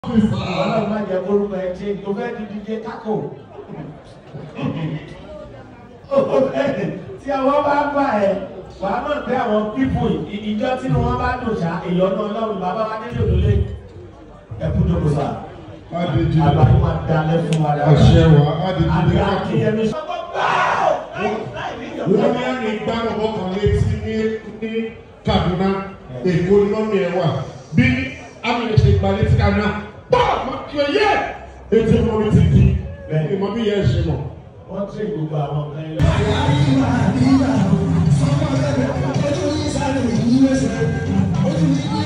Ọlọ́run má jẹ́ orúkọ ẹ ṣe tó fẹ́ di DJ Kako. Tí àwọn bá bá ẹ, wàá mọ̀ pé àwọn pípò ìjọ tí wọ́n bá dùn ṣá èèyàn náà Ọlọ́run bàbá wa nílò lólè. Ẹ kú jókòó sá. Àbáyé máa dalẹ̀ fún wa dáadáa. Àṣẹ wa, Adéjì Àbí Akínyẹmí sọ́kọ́ gbáà. Wọ́n ní ẹni gbárùbọ̀ kan létí ní Kaduna, Èkó ní mọ́mí ẹ̀ wà. Bí Amina ṣe gba létí Kaduna, bọ́ọ̀ kí o yẹ! Ètò ìmọ̀ mi ti di ìmọ̀ bí yẹn ṣe mọ̀. Wọ́n tún gbogbo àwọn ọ̀gá ilé. Sọ́kọ̀